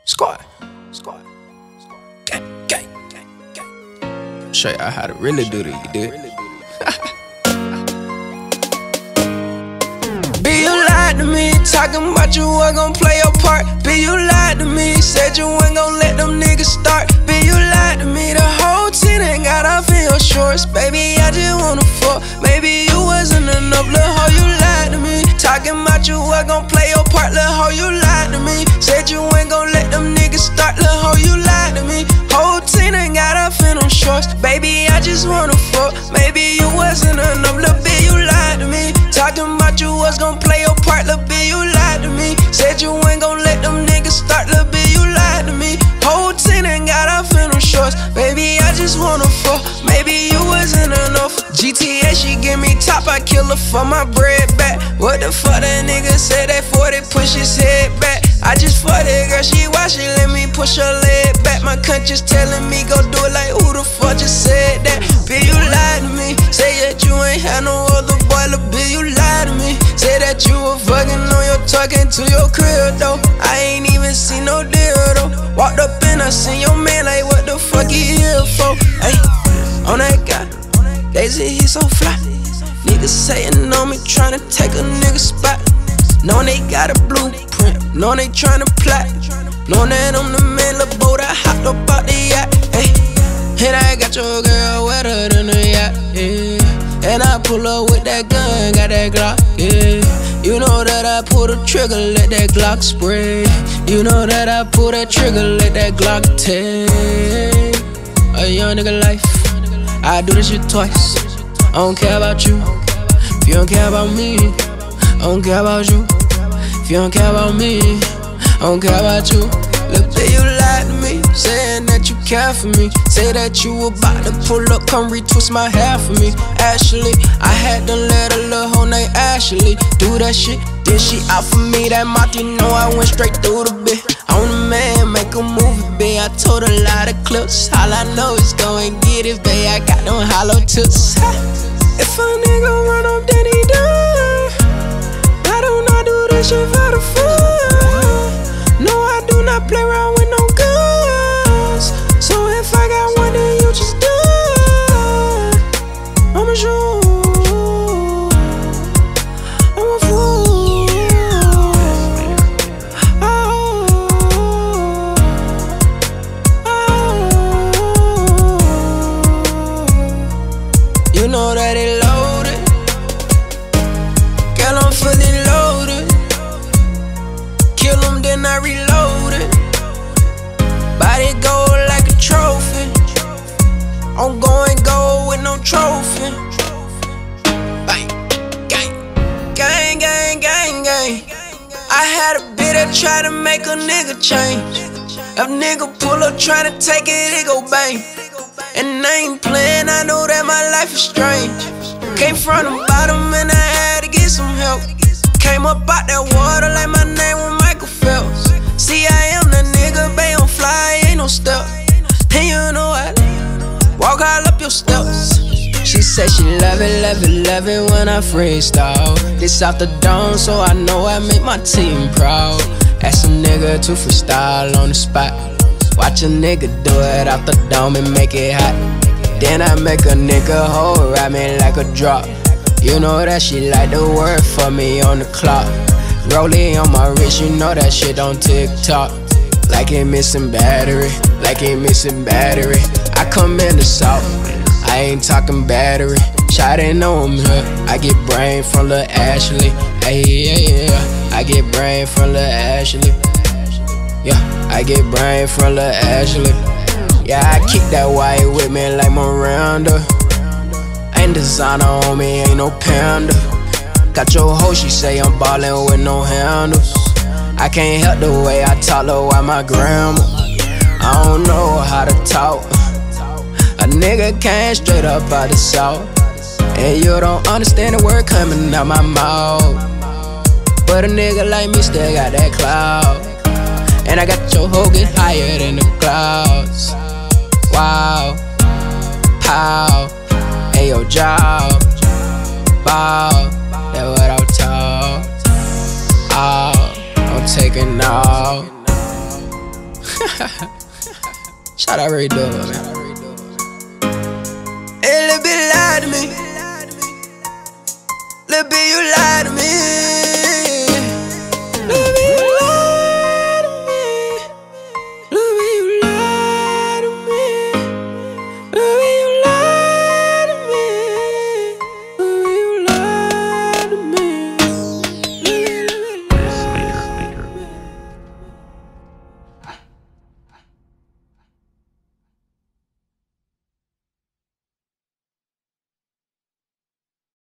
Squad. Gang. Show y'all how to really do this, you dig? B, you lied to me, talking about you weren't gon' play your part. B, you lied to me, said you weren't gon' let them niggas start. B, you lied to me, the whole team ain't got off in your shorts. Baby, I just wanna fuck, maybe you wasn't enough. Lil' hoe, you lied to me, talking about you weren't gon' play your part. Lil' hoe, you lied to me, said you ain't gon' let them niggas start. Lil' hoe, you lied to me, whole team ain't got off in them shorts. Baby, I just wanna fuck, maybe you wasn't enough. Lil' B, you lied to me, talking about you was gon' play your part. Lil' B, you lied to me, said you ain't gon' let them niggas start. Lil' B, you lied to me, whole team ain't got off in them shorts. Baby, I just wanna fuck, maybe you wasn't enough. GTA, she give me top, I kill her for my bread back. What the fuck that nigga said that 40 push his head back. I just fucked that girl, she watch it, let me push her leg back. My conscience telling me go do it, like who the fuck just said that? B, you lied to me, say that you ain't had no other boy. Lil' B, you lied to me, say that you were fucking on your talking to your crib though. I ain't even seen no deal though. Walked up and I seen your man, like what the fuck he here for? Ay, on that guy, they say he so fly. Niggas saying on me, tryna take a nigga spot. Knowin' they got a blueprint, knowin' they tryna plot. Knowin' that I'm the man, lil' boat, I hopped up out the yacht. Ay, and I got your girl wetter than a yacht, yeah. And I pull up with that gun, got that Glock, yeah. You know that I pull the trigger, let that Glock spray. You know that I pull that trigger, let that Glock take. A young nigga life, I do this shit twice. I don't care about you, if you don't care about me. I don't care about you, if you don't care about me. I don't care about you. Lil' B, you lied to me, saying that you care for me. Say that you about to pull up, come retwist my hair for me. Ashley, I had to let a little hoe named Ashley do that shit. Then she out for me, that mouth, you know I went straight through the bit. I'm the man, make a movie, babe. I told a lot of clips. All I know is go and get it, babe. I got them hollow tips. If a nigga run up, then he done. I do not do this shit for the fun. No, I do not play around with no guns. So if I got one, then you just done. I'm a shoot, I'm a fool. You know that it loaded. Girl, I'm fully loaded. Kill him, then I reload it. Body gold like a trophy. I'm going gold with no trophy. Bang, gang, gang. I had a bit that try to make a nigga change. A nigga pull up tryna take it go bang. And I ain't playing, I know that my life is strange. Came from the bottom and I had to get some help. Came up out that water like my name was Michael Phelps. See, I am that nigga, babe, I'm fly, ain't no step. And you know I walk all up your steps. She said she love it when I freestyle. This out the dome, so I know I make my team proud. Ask a nigga to freestyle on the spot. Watch a nigga do it out the dome and make it hot. Then I make a nigga hold ride me like a drop. You know that she like the word for me on the clock. Rollie on my wrist, you know that shit on TikTok. Like it missing battery, like it missing battery. I come in the south, I ain't talking battery. Shawty know I'm here, I get brain from Lil' Ashley. Ay, yeah, I get brain from Lil' Ashley. Yeah, I get brain from Lil' Ashley. Yeah, I kick that white with me like Miranda. Ain't designer on me, ain't no panda. Got your hoe, she say I'm ballin' with no handles. I can't help the way I talk, low by my grandma. I don't know how to talk. A nigga came straight up out the south. And you don't understand the word coming out my mouth. But a nigga like me still got that clout. And I got your hoe get higher than the clouds. Wow, pow, ain't your job. Bow, that's what I'm taught. I'm taking off. Shout out Ray Dub, man. Hey, little bitch lied to me. Little bitch, you lied to me.